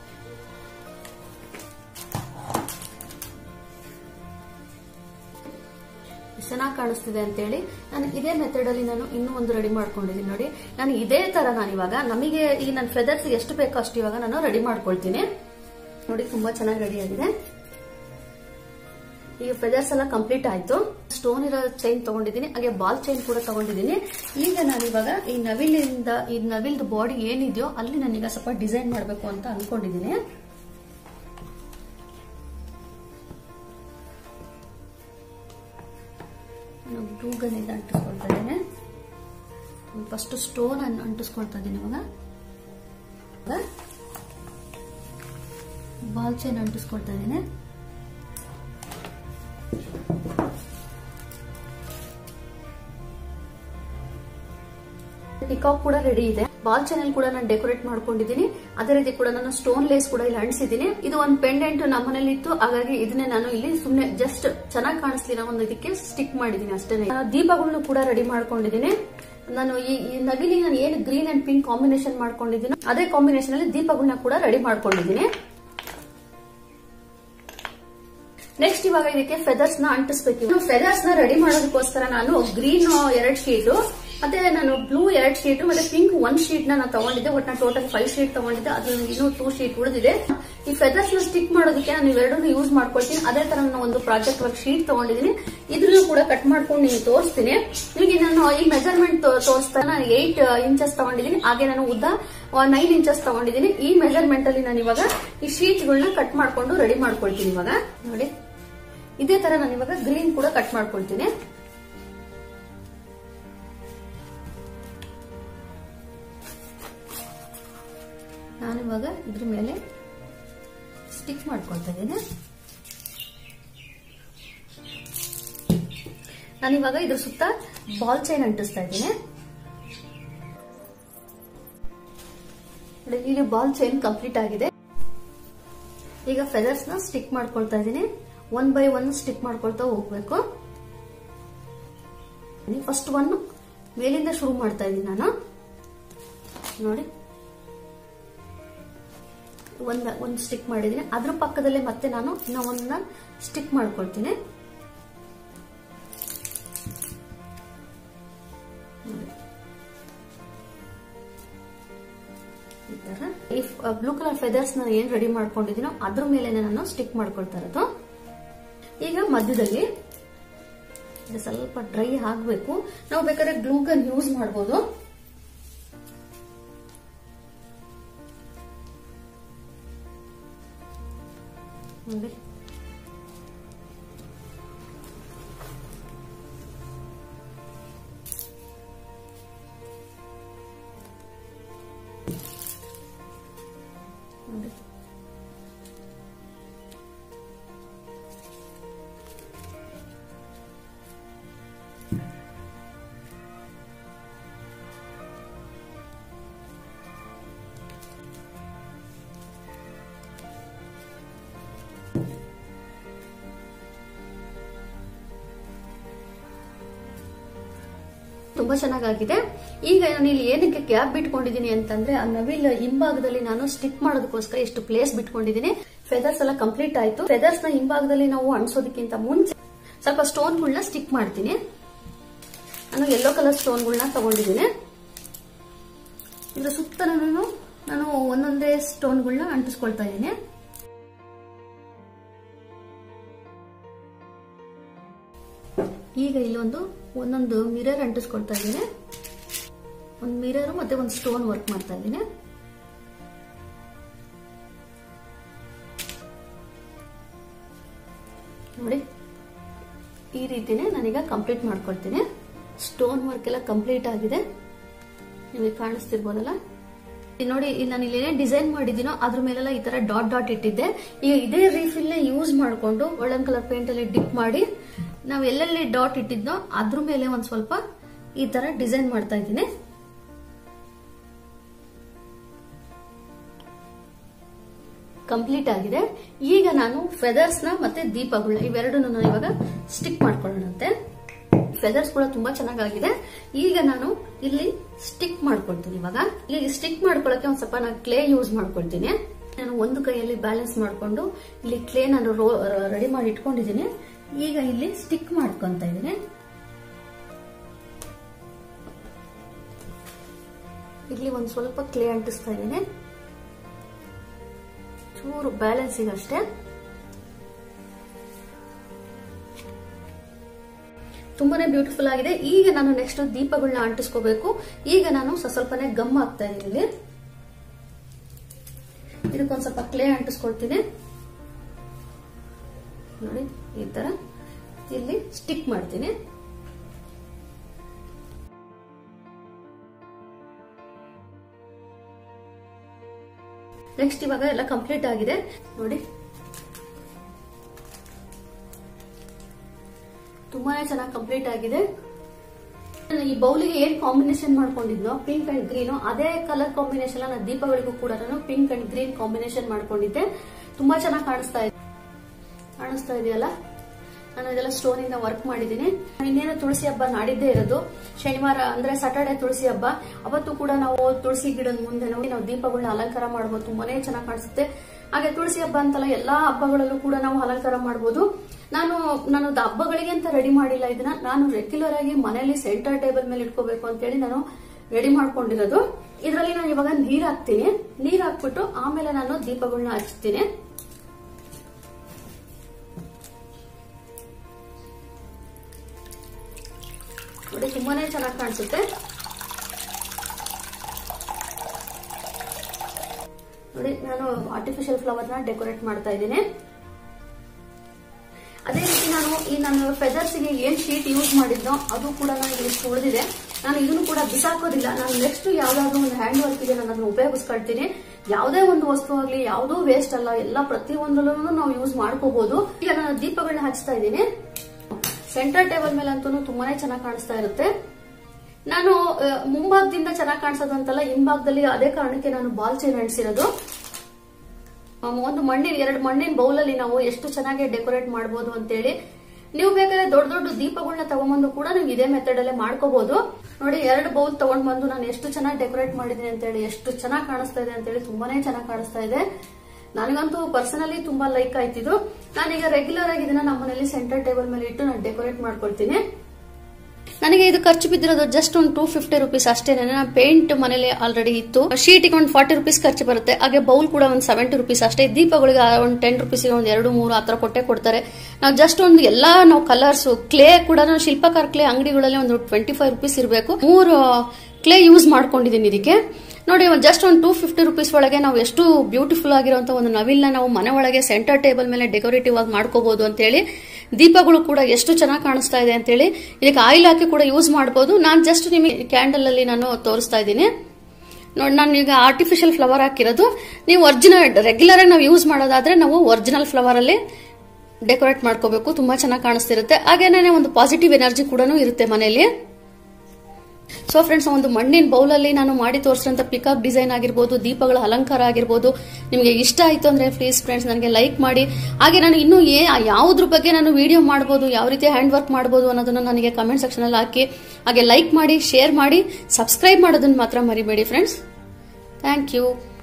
ಚೆನ್ನಾಗಿ ಕಾಣಿಸ್ತಿದೆ ಅಂತ ಹೇಳಿ ನಾನು ಇದೇ ಮೆಥಡ್ ಅಲ್ಲಿ ನಾನು ಇನ್ನೂ ಒಂದು ರೆಡಿ ಮಾಡ್ಕೊಂಡಿದ್ದೀನಿ. ನೋಡಿ, ನಾನು ಇದೇ ತರ ನಾನು ಇವಾಗ ನಮಗೆ ಈ ನನ್ನ ಫೆದರ್ಸ್ ಎಷ್ಟು ಬೇಕೋ ಅಷ್ಟು ಇವಾಗ ನಾನು ರೆಡಿ ಮಾಡ್ಕೊಳ್ತೀನಿ. ನೋಡಿ, ತುಂಬಾ ಚೆನ್ನಾಗಿ ರೆಡಿ ಆಗಿದೆ. ಈಗ ಫೆದರ್ಸ್ ಎಲ್ಲ ಕಂಪ್ಲೀಟ್ ಆಯ್ತು. ಸ್ಟೋನ್ ಇರೋ ಚೈನ್ ತಗೊಂಡಿದ್ದೀನಿ, ಹಾಗೆ ಬಾಲ್ ಚೈನ್ ಕೂಡ ತಗೊಂಡಿದ್ದೀನಿ. ಈಗ ನಾನು ಇವಾಗ ಈ ನವಿಲ್ದು ಬಾಡಿ ಏನಿದೆಯೋ ಅಲ್ಲಿ ನಾನೀಗ ಸ್ವಲ್ಪ ಡಿಸೈನ್ ಮಾಡಬೇಕು ಅಂತ ಅನ್ಕೊಂಡಿದ್ದೀನಿ. ಗ್ಲೂ ಗನ್ ಇಂದ ಅಂಟಿಸ್ಕೊಳ್ತಾ ಇದ್ದೇನೆ. ಫಸ್ಟ್ ಸ್ಟೋನ್ ಅಂಟಿಸ್ಕೊಳ್ತಾ ಇದ್ದೀನಿ. ಇವಾಗ ಬಾಲ್ ಚೈನ್ ಅಂಟಿಸ್ಕೊಳ್ತಾ ಇದ್ದೀನಿ. ಪಿಕಾಕ್ ಕೂಡ ರೆಡಿ ಇದೆ. ಬಾಲ್ ಚಾನೆಲ್ ಕೂಡ ನಾನು ಡೆಕೋರೇಟ್ ಮಾಡ್ಕೊಂಡಿದ್ದೀನಿ. ಅದೇ ರೀತಿ ಕೂಡ ನಾನು ಸ್ಟೋನ್ ಲೇಸ್ ಕೂಡ ಇಲ್ಲಿ ಅಂಟಿಸಿದ್ದೀನಿ. ಇದು ಒಂದು ಪೆಂಡೆಂಟ್ ನಮ್ಮ ಮನೇಲಿ ಇತ್ತು, ಹಾಗಾಗಿ ಇದನ್ನೇ ನಾನು ಇಲ್ಲಿ ಸುಮ್ನೆ ಜಸ್ಟ್ ಚೆನ್ನಾಗಿ ಕಾಣಿಸ್ಲಿ ನಾವು ಒಂದು ಇದಕ್ಕೆ ಸ್ಟಿಕ್ ಮಾಡಿದೀನಿ ಅಷ್ಟೇ. ದೀಪಗಳನ್ನು ಕೂಡ ರೆಡಿ ಮಾಡ್ಕೊಂಡಿದ್ದೀನಿ. ನಾನು ಈ ನವಿಲಿ ನಾನು ಏನು ಗ್ರೀನ್ ಅಂಡ್ ಪಿಂಕ್ ಕಾಂಬಿನೇಷನ್ ಮಾಡ್ಕೊಂಡಿದ್ದೀನಿ ಅದೇ ಕಾಂಬಿನೇಷನ್ ಅಲ್ಲಿ ದೀಪಗಳನ್ನ ಕೂಡ ರೆಡಿ ಮಾಡ್ಕೊಂಡಿದ್ದೀನಿ. ನೆಕ್ಸ್ಟ್ ಇವಾಗ ಇದಕ್ಕೆ ಫೆದರ್ಸ್ ನ ಅಂಟಿಸ್ಬೇಕು. ಫೆದರ್ಸ್ ನ ರೆಡಿ ಮಾಡೋದಕ್ಕೋಸ್ಕರ ನಾನು ಗ್ರೀನ್ 2 ಶೀಟ್ ಮತ್ತೆ ನಾನು ಬ್ಲೂ 2 ಶೀಟ್ ಮತ್ತೆ ಪಿಂಕ್ 1 ಶೀಟ್ ನಾನು ತಗೊಂಡಿದ್ದೆ. ಒಟ್ಟು ನಾನು ಟೋಟಲ್ 5 ಶೀಟ್ ತಗೊಂಡಿದ್ದೆ. ಅದು ಇನ್ನೂ 2 ಶೀಟ್ ಉಳಿದಿದೆ. ಈ ಫೆದರ್ಸ್ ನ ಸ್ಟಿಕ್ ಮಾಡೋದಕ್ಕೆ ನಾನು ಇವೆರಡನ್ನು ಯೂಸ್ ಮಾಡ್ಕೊಳ್ತೀನಿ. ಅದೇ ತರ ನಾನು ಒಂದು ಪ್ರಾಜೆಕ್ಟ್ ವರ್ಕ್ ಶೀಟ್ ತಗೊಂಡಿದ್ದೀನಿ. ಇದ್ರಲ್ಲೂ ಕೂಡ ಕಟ್ ಮಾಡ್ಕೊಂಡು ನಿಮ್ಗೆ ತೋರಿಸ್ತೀನಿ. ನಿಮಗೆ ನಾನು ಈ ಮೆಜರ್ಮೆಂಟ್ ತೋರಿಸ್ತಾ ನಾನು 8 ಇಂಚಸ್ ತಗೊಂಡಿದ್ದೀನಿ. ಹಾಗೆ ನಾನು ಉದ್ದ 9 ಇಂಚಸ್ ತಗೊಂಡಿದ್ದೀನಿ. ಈ ಮೆಜರ್ಮೆಂಟ್ ಅಲ್ಲಿ ನಾನು ಇವಾಗ ಈ ಶೀಟ್ ಗಳನ್ನ ಕಟ್ ಮಾಡ್ಕೊಂಡು ರೆಡಿ ಮಾಡ್ಕೊಳ್ತೀನಿ. ಇವಾಗ ನೋಡಿ ಇದೇ ತರ ನಾನು ಇವಾಗ ಗ್ರೀನ್ ಕೂಡ ಕಟ್ ಮಾಡ್ಕೊಳ್ತೀನಿ. ನಾನಿವಾಗ ಇದ್ರ ಮೇಲೆ ಸ್ಟಿಕ್ ಮಾಡ್ಕೊಳ್ತಾ ಇದ್ದೀನಿ. ನಾನಿವಾಗ ಇದ್ರ ಸುತ್ತ ಬಾಲ್ ಚೈನ್ ಅಂಟಿಸ್ತಾ ಇದ್ದೀನಿ. ಇಲ್ಲಿ ಬಾಲ್ ಚೈನ್ ಕಂಪ್ಲೀಟ್ ಆಗಿದೆ. ಈಗ ಫೆದರ್ಸ್ ನ ಸ್ಟಿಕ್ ಮಾಡ್ಕೊಳ್ತಾ ಇದ್ದೀನಿ. 1 by 1 ಸ್ಟಿಕ್ ಮಾಡ್ಕೊಳ್ತಾ ಹೋಗ್ಬೇಕು. ಫಸ್ಟ್ 1 ಮೇಲಿಂದ ಶುರು ಮಾಡ್ತಾ ಇದ್ದೀನಿ ನಾನು. ನೋಡಿ ಒಂದು ಸ್ಟಿಕ್ ಮಾಡಿದ್ದೀನಿ. ಅದ್ರ ಪಕ್ಕದಲ್ಲೇ ಮತ್ತೆ ನಾನು ಇನ್ನೂ ಒಂದನ್ನ ಸ್ಟಿಕ್ ಮಾಡ್ಕೊಳ್ತೀನಿ. ಈ ತರ ಈ ಬ್ಲೂ ಕಲರ್ ಫೆದರ್ಸ್ ನಾನು ಏನ್ ರೆಡಿ ಮಾಡ್ಕೊಂಡಿದ್ದೀನೋ ಅದ್ರ ಮೇಲೆ ನಾನು ಸ್ಟಿಕ್ ಮಾಡ್ಕೊಳ್ತಾ ಇರೋದು. ಈಗ ಮಧ್ಯದಲ್ಲಿ ಸ್ವಲ್ಪ ಡ್ರೈ ಆಗಬೇಕು. ನಾವು ಬೇಕಾದ್ರೆ ಗ್ಲೂ ಗನ್ ಯೂಸ್ ಮಾಡಬಹುದು. ನೋಡಿ ತುಂಬಾ ಚೆನ್ನಾಗಿದೆ. ಈಗ ನಾನು ಇಲ್ಲಿ ಏನಕ್ಕೆ ಗ್ಯಾಪ್ ಬಿಟ್ಕೊಂಡಿದ್ದೀನಿ ಅಂತಂದ್ರೆ ಆ ನವಿಲ್ ಹಿಂಭಾಗದಲ್ಲಿ ನಾನು ಸ್ಟಿಕ್ ಮಾಡೋದಕ್ಕೋಸ್ಕರ ಎಷ್ಟು ಪ್ಲೇಸ್ ಬಿಟ್ಕೊಂಡಿದ್ದೀನಿ. ಫೆದರ್ಸ್ ಎಲ್ಲ ಕಂಪ್ಲೀಟ್ ಆಯ್ತು. ಫೆದರ್ಸ್ ನ ಹಿಂಭಾಗದಲ್ಲಿ ನಾವು ಅಂಟಿಸೋದಕ್ಕಿಂತ ಮುಂಚೆ ಸ್ವಲ್ಪ ಸ್ಟೋನ್ಗಳನ್ನ ಸ್ಟಿಕ್ ಮಾಡ್ತೀನಿ. ನಾನು ಯೆಲ್ಲೋ ಕಲರ್ ಸ್ಟೋನ್ಗಳನ್ನ ತಗೊಂಡಿದ್ದೀನಿ. ಇದ್ರ ಸುತ್ತ ನಾನು ಒಂದೊಂದೇ ಸ್ಟೋನ್ಗಳನ್ನ ಅಂಟಿಸ್ಕೊಳ್ತಾ ಇದ್ದೀನಿ. ಈಗ ಇಲ್ಲಿ ಒಂದೊಂದು ಮಿರರ್ ಅಂಟಿಸ್ಕೊಳ್ತಾ ಇದ್ದೀನಿ. ಒಂದು ಮಿರರ್ ಮತ್ತೆ ಒಂದು ಸ್ಟೋನ್ ವರ್ಕ್ ಮಾಡ್ತಾ ಇದ್ದೀನಿ. ನೋಡಿ ಈ ರೀತಿನೇ ನಾನೀಗ ಕಂಪ್ಲೀಟ್ ಮಾಡ್ಕೊಳ್ತೀನಿ. ಸ್ಟೋನ್ ವರ್ಕ್ ಎಲ್ಲ ಕಂಪ್ಲೀಟ್ ಆಗಿದೆ. ನಿಮಗೆ ಕಾಣಿಸ್ತಿರ್ಬೋದಲ್ಲ. ನೋಡಿ ನಾನು ಇಲ್ಲಿ ಏನೇ ಡಿಸೈನ್ ಮಾಡಿದ್ದೀನೋ ಅದ್ರ ಮೇಲೆಲ್ಲ ಈ ತರ ಡಾಟ್ ಡಾಟ್ ಇಟ್ಟಿದ್ದೆ. ಈಗ ಇದೇ ರೀಫಿಲ್ ಯೂಸ್ ಮಾಡಿಕೊಂಡು ಗೋಲ್ಡನ್ ಕಲರ್ ಪೇಂಟ್ ಅಲ್ಲಿ ಡಿಪ್ ಮಾಡಿ ನಾವು ಎಲ್ಲೆಲ್ಲಿ ಡಾಟ್ ಇಟ್ಟಿದ್ನೋ ಅದ್ರ ಮೇಲೆ ಒಂದ್ ಸ್ವಲ್ಪ ಈ ತರ ಡಿಸೈನ್ ಮಾಡ್ತಾ ಇದ್ದೀನಿ. ಕಂಪ್ಲೀಟ್ ಆಗಿದೆ. ಈಗ ನಾನು ಫೆದರ್ಸ್ ನ ಮತ್ತೆ ದೀಪಗಳನ್ನ ಇವೆರಡನ್ನು ನಾನು ಇವಾಗ ಸ್ಟಿಕ್ ಮಾಡ್ಕೊಳ್ಳೋಣಂತೆ. ಫೆದರ್ಸ್ ಕೂಡ ತುಂಬಾ ಚೆನ್ನಾಗಿದೆ. ಈಗ ನಾನು ಇಲ್ಲಿ ಸ್ಟಿಕ್ ಮಾಡ್ಕೊಳ್ತೀನಿ. ಇವಾಗ ಇಲ್ಲಿ ಸ್ಟಿಕ್ ಮಾಡ್ಕೊಳ್ಳೋಕೆ ಒಂದ್ ಸ್ವಲ್ಪ ನಾನು ಕ್ಲೇ ಯೂಸ್ ಮಾಡ್ಕೊಳ್ತೀನಿ. ನಾನು ಒಂದು ಕೈಯಲ್ಲಿ ಬ್ಯಾಲೆನ್ಸ್ ಮಾಡ್ಕೊಂಡು ಇಲ್ಲಿ ಕ್ಲೇ ನಾನು ರೆಡಿ ಮಾಡಿ ಇಟ್ಕೊಂಡಿದ್ದೀನಿ. ಈಗ ಇಲ್ಲಿ ಸ್ಟಿಕ್ ಮಾಡ್ಕೊಂತ ಇದ್ದೀನಿ. ಇಲ್ಲಿ ಒಂದ್ ಸ್ವಲ್ಪ ಕ್ಲೇ ಅಂಟಿಸ್ತಾ ಇದ್ದೀನಿ. ಚೂರು ಬ್ಯಾಲೆನ್ಸಿಗೆ ಅಷ್ಟೇ. ತುಂಬಾನೇ ಬ್ಯೂಟಿಫುಲ್ ಆಗಿದೆ. ಈಗ ನಾನು ನೆಕ್ಸ್ಟ್ ದೀಪಗಳನ್ನ ಅಂಟಿಸ್ಕೋಬೇಕು. ಈಗ ನಾನು ಸ್ವಲ್ಪನೇ ಗಮ್ ಹಾಕ್ತಾ ಇದ್ದೀನಿ. ಇದಕ್ಕೊಂದ್ ಸ್ವಲ್ಪ ಕ್ಲೇ ಅಂಟಿಸ್ಕೊಳ್ತೀನಿ. ನೋಡಿ ಈ ತರ ಇಲ್ಲಿ ಸ್ಟಿಕ್ ಮಾಡ್ತೀನಿ. ನೆಕ್ಸ್ಟ್ ಇವಾಗ ಎಲ್ಲ ಕಂಪ್ಲೀಟ್ ಆಗಿದೆ. ನೋಡಿ ತುಂಬಾನೇ ಚೆನ್ನಾಗಿ ಕಂಪ್ಲೀಟ್ ಆಗಿದೆ. ಈ ಬೌಲಿಗೆ ಏನ್ ಕಾಂಬಿನೇಷನ್ ಮಾಡ್ಕೊಂಡಿದ್ನೋ ಪಿಂಕ್ ಅಂಡ್ ಗ್ರೀನ್, ಅದೇ ಕಲರ್ ಕಾಂಬಿನೇಷನ್ ನಾನು ದೀಪಗಳಿಗೂ ಕೂಡ ನಾನು ಪಿಂಕ್ ಅಂಡ್ ಗ್ರೀನ್ ಕಾಂಬಿನೇಷನ್ ಮಾಡ್ಕೊಂಡಿದ್ದೆ. ತುಂಬಾ ಚೆನ್ನಾಗಿ ಕಾಣಿಸ್ತಾ ಇದೆಯಲ್ಲ. ನಾನು ಇದೆಲ್ಲ ಸ್ಟೋನ್ ಇಂದ ವರ್ಕ್ ಮಾಡಿದೀನಿ. ಇನ್ನೇನು ತುಳಸಿ ಹಬ್ಬ ನಾಡಿದ್ದೇ ಇರೋದು, ಶನಿವಾರ ಅಂದ್ರೆ ಸ್ಯಾಟರ್ಡೆ ತುಳಸಿ ಹಬ್ಬ. ಅವತ್ತು ಕೂಡ ನಾವು ತುಳಸಿ ಗಿಡದ ಮುಂದೆ ನಾವು ದೀಪಗಳನ್ನ ಅಲಂಕಾರ ಮಾಡಬಹುದು, ತುಂಬಾನೇ ಚೆನ್ನಾಗಿ ಕಾಣಿಸುತ್ತೆ. ಹಾಗೆ ತುಳಸಿ ಹಬ್ಬ ಅಂತಲ್ಲ, ಎಲ್ಲಾ ಹಬ್ಬಗಳಲ್ಲೂ ಕೂಡ ನಾವು ಅಲಂಕಾರ ಮಾಡಬಹುದು. ನಾನು ಹಬ್ಬಗಳಿಗೆ ಅಂತ ರೆಡಿ ಮಾಡಿಲ್ಲ ಇದನ್ನ, ನಾನು ರೆಗ್ಯುಲರ್ ಆಗಿ ಮನೆಯಲ್ಲಿ ಸೆಂಟರ್ ಟೇಬಲ್ ಮೇಲೆ ಇಟ್ಕೋಬೇಕು ಅಂತ ಹೇಳಿ ನಾನು ರೆಡಿ ಮಾಡ್ಕೊಂಡಿರೋದು. ಇದರಲ್ಲಿ ನಾನು ಇವಾಗ ನೀರ್ ಹಾಕ್ತೀನಿ. ನೀರ್ ಹಾಕ್ಬಿಟ್ಟು ಆಮೇಲೆ ನಾನು ದೀಪಗಳನ್ನ ಹಚ್ತೀನಿ. ನೋಡಿ, ತುಂಬಾನೇ ಚೆನ್ನಾಗಿ ಕಾಣಿಸುತ್ತೆ. ನೋಡಿ, ನಾನು ಆರ್ಟಿಫಿಷಿಯಲ್ ಫ್ಲವರ್ ನ ಡೆಕೋರೇಟ್ ಮಾಡ್ತಾ ಇದ್ದೀನಿ. ಅದೇ ರೀತಿ ನಾನು ಫೆದರ್ಸ್ ಗೆ ಏನ್ ಶೀಟ್ ಯೂಸ್ ಮಾಡಿದ್ನೋ ಅದು ಕೂಡ ನನಗೆ ಇಷ್ಟು ಉಳಿದಿದೆ. ನಾನು ಇದನ್ನು ಕೂಡ ಬಿಸಾಕೋದಿಲ್ಲ. ನಾನು ನೆಕ್ಸ್ಟ್ ಯಾವ್ದಾದ್ರು ಒಂದು ಹ್ಯಾಂಡ್ ವರ್ಕ್ ಗೆ ನಾನು ಅದನ್ನ ಉಪಯೋಗಿಸ್ಕೊಳ್ತೀನಿ. ಯಾವುದೇ ಒಂದು ವಸ್ತು ಆಗ್ಲಿ, ಯಾವುದೂ ವೇಸ್ಟ್ ಅಲ್ಲ, ಎಲ್ಲ ಪ್ರತಿಯೊಂದರಲ್ಲೂ ನಾವು ಯೂಸ್ ಮಾಡ್ಕೋಬಹುದು. ಈಗ ನಾನು ದೀಪಗಳನ್ನ ಹಚ್ತಾ ಇದ್ದೀನಿ. ಸೆಂಟರ್ ಟೇಬಲ್ ಮೇಲೆ ಅಂತೂ ತುಂಬಾನೇ ಚೆನ್ನಾಗಿ ಕಾಣಿಸ್ತಾ ಇರುತ್ತೆ. ನಾನು ಮುಂಭಾಗದಿಂದ ಚೆನ್ನಾಗಿ ಕಾಣಿಸೋದು ಅಂತಲ್ಲ, ಹಿಂಭಾಗದಲ್ಲಿ ಅದೇ ಕಾರಣಕ್ಕೆ ನಾನು ಬಾಲ್ ಚೈನ್ ಅಂಟಿಸಿರೋದು. ಎರಡು ಮಣ್ಣಿನ ಬೌಲಲ್ಲಿ ನಾವು ಎಷ್ಟು ಚೆನ್ನಾಗಿ ಡೆಕೋರೇಟ್ ಮಾಡಬಹುದು ಅಂತೇಳಿ. ನೀವು ಬೇಕಾದ್ರೆ ದೊಡ್ಡ ದೊಡ್ಡ ದೀಪಗಳನ್ನ ತಗೊಂಡ್ಬಂದು ಕೂಡ ನೀವು ಇದೇ ಮೆಥಡ್ ಅಲ್ಲೇ ಮಾಡ್ಕೋಬಹುದು. ನೋಡಿ, 2 ಬೌಲ್ ತಗೊಂಡ್ ಬಂದು ನಾನು ಎಷ್ಟು ಚೆನ್ನಾಗಿ ಡೆಕೋರೇಟ್ ಮಾಡಿದೀನಿ ಅಂತೇಳಿ, ಎಷ್ಟು ಚೆನ್ನಾಗಿ ಕಾಣಿಸ್ತಾ ಇದೆ ಅಂತೇಳಿ, ತುಂಬಾನೇ ಚೆನ್ನಾಗಿ ಕಾಣಿಸ್ತಾ ಇದೆ. ನನಗಂತೂ ಪರ್ಸನಲಿ ತುಂಬಾ ಲೈಕ್ ಆಯ್ತಿದ್ದು. ನಾನೀಗ ರೆಗ್ಯುಲರ್ ಆಗಿ ಇದನ್ನ ನಮ್ಮ ಮನೇಲಿ ಸೆಂಟರ್ ಟೇಬಲ್ ಮೇಲೆ ಇಟ್ಟು ನಾನು ಡೆಕೋರೇಟ್ ಮಾಡ್ಕೊಳ್ತೀನಿ. ನನಗೆ ಇದು ಖರ್ಚು ಬಿದ್ದಿರೋದು ಜಸ್ಟ್ ಒಂದು 250 ರೂಪೀಸ್ ಅಷ್ಟೇನೆ. ನಾನು ಪೇಂಟ್ ಮನೇಲಿ ಆಲ್ರೆಡಿ ಇತ್ತು. ಶೀಟಿಗೆ ಒಂದು 40 ರೂಪೀಸ್ ಖರ್ಚು ಬರುತ್ತೆ. ಹಾಗೆ ಬೌಲ್ ಕೂಡ ಒಂದು 70 ರೂಪೀಸ್ ಅಷ್ಟೇ. ದೀಪಗಳಿಗೆ ಒಂದು 10 ರೂಪೀಸ್, ಒಂದು 2-3 ಆತರ ಕೊಡ್ತಾರೆ. ನಾವು ಜಸ್ಟ್ ಒಂದು ನಾವು ಕಲರ್ಸ್, ಕ್ಲೇ ಕೂಡ ಶಿಲ್ಪಕಾರ ಕ್ಲೇ ಅಂಗಡಿಗಳಲ್ಲಿ ಒಂದು 25 ರೂಪೀಸ್ ಇರಬೇಕು. 3 ಕ್ಲೇ ಯೂಸ್ ಮಾಡ್ಕೊಂಡಿದ್ದೀನಿ ಇದಕ್ಕೆ. ನೋಡಿ, ಜಸ್ಟ್ ಒಂದು 250 ರೂಪೀಸ್ ಒಳಗೆ ನಾವು ಎಷ್ಟು ಬ್ಯೂಟಿಫುಲ್ ಆಗಿರುವಂತಹ ಒಂದು ನವಿಲ್ನ ನಾವು ಮನೆ ಒಳಗೆ ಸೆಂಟರ್ ಟೇಬಲ್ ಮೇಲೆ ಡೆಕೋರೇಟಿವ್ ಆಗಿ ಮಾಡ್ಕೋಬಹುದು ಅಂತ ಹೇಳಿ. ದೀಪಗಳು ಕೂಡ ಎಷ್ಟು ಚೆನ್ನಾಗಿ ಕಾಣಿಸ್ತಾ ಇದೆ ಅಂತ ಹೇಳಿ. ಇದಕ್ಕೆ ಆಯಿಲ್ ಹಾಕಿ ಕೂಡ ಯೂಸ್ ಮಾಡಬಹುದು. ನಾನು ಜಸ್ಟ್ ನಿಮಗೆ ಕ್ಯಾಂಡಲ್ ಅಲ್ಲಿ ನಾನು ತೋರಿಸ್ತಾ ಇದ್ದೀನಿ. ನೋಡಿ, ನಾನು ಈಗ ಆರ್ಟಿಫಿಷಿಯಲ್ ಫ್ಲವರ್ ಹಾಕಿರೋದು. ನೀವು ರೆಗ್ಯುಲರ್ ಆಗಿ ನಾವು ಯೂಸ್ ಮಾಡೋದಾದ್ರೆ ನಾವು ಒರಿಜಿನಲ್ ಫ್ಲವರ್ ಅಲ್ಲಿ ಡೆಕೋರೇಟ್ ಮಾಡ್ಕೋಬೇಕು. ತುಂಬಾ ಚೆನ್ನಾಗಿ ಕಾಣಿಸ್ತಿರುತ್ತೆ. ಹಾಗೇನೆ ಒಂದು ಪಾಸಿಟಿವ್ ಎನರ್ಜಿ ಕೂಡ ಇರುತ್ತೆ ಮನೆಯಲ್ಲಿ. ಸೊ ಫ್ರೆಂಡ್ಸ್, ಒಂದು ಮಣ್ಣಿನ ಬೌಲಲ್ಲಿ ನಾನು ಮಾಡಿ ತೋರಿಸಿದಂತ ಪಿಕಾಕ್ ಡಿಸೈನ್ ಆಗಿರ್ಬೋದು, ದೀಪಗಳ ಅಲಂಕಾರ ಆಗಿರ್ಬೋದು, ನಿಮಗೆ ಇಷ್ಟ ಆಯ್ತು ಅಂದ್ರೆ ಪ್ಲೀಸ್ ಫ್ರೆಂಡ್ಸ್ ನನಗೆ ಲೈಕ್ ಮಾಡಿ. ಹಾಗೆ ನಾನು ಇನ್ನೂ ಯಾವುದ್ರ ಬಗ್ಗೆ ನಾನು ವಿಡಿಯೋ ಮಾಡಬಹುದು, ಯಾವ ರೀತಿ ಹ್ಯಾಂಡ್ ವರ್ಕ್ ಮಾಡಬಹುದು ಅನ್ನೋದನ್ನ ನನಗೆ ಕಮೆಂಟ್ ಸೆಕ್ಷನ್ ಅಲ್ಲಿ ಹಾಕಿ. ಹಾಗೆ ಲೈಕ್ ಮಾಡಿ, ಶೇರ್ ಮಾಡಿ, ಸಬ್ಸ್ಕ್ರೈಬ್ ಮಾಡೋದನ್ನ ಮಾತ್ರ ಮರಿಬೇಡಿ ಫ್ರೆಂಡ್ಸ್. Thank you.